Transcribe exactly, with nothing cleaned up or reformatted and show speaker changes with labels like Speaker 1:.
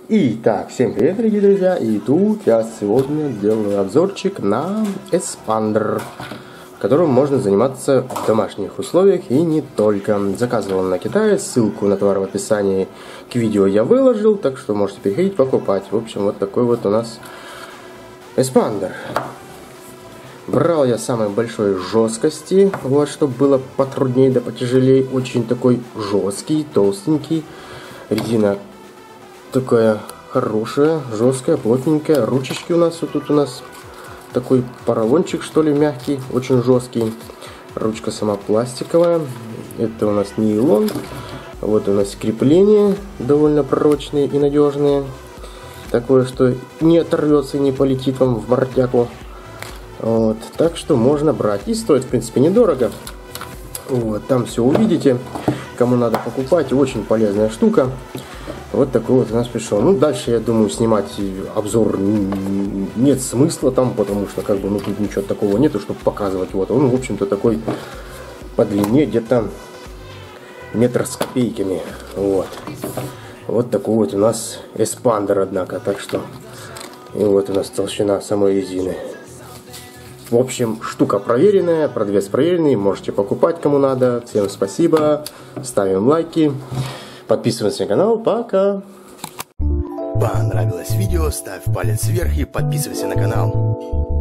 Speaker 1: Итак, всем привет, дорогие друзья, и тут я сегодня делаю обзорчик на эспандер, которым можно заниматься в домашних условиях и не только. Заказывал на Китае, ссылку на товар в описании к видео я выложил, так что можете переходить покупать. В общем, вот такой вот у нас эспандер. Брал я самой большой жесткости, вот, чтобы было потруднее да потяжелее, очень такой жесткий, толстенький, резина такая хорошая, жесткая, плотненькая. Ручечки у нас вот тут у нас такой поролончик, что ли, мягкий, очень жесткий. Ручка сама пластиковая. Это у нас нейлон. Вот у нас крепления довольно прочные и надежные. Такое, что не оторвется и не полетит вам в мордяку. Вот. Так что можно брать. И стоит, в принципе, недорого. Вот. Там все увидите. Кому надо покупать. Очень полезная штука. Вот такой вот у нас пришел. Ну, дальше, я думаю, снимать обзор нет смысла там, потому что, как бы, ну, тут ничего такого нету, чтобы показывать. Вот он, в общем-то, такой по длине где-то метр с копейками. Вот. Вот такой вот у нас эспандер, однако. Так что, и вот у нас толщина самой резины. В общем, штука проверенная, продавец проверенный. Можете покупать, кому надо. Всем спасибо. Ставим лайки. Подписываемся на канал. Пока!
Speaker 2: Понравилось видео? Ставь палец вверх и подписывайся на канал.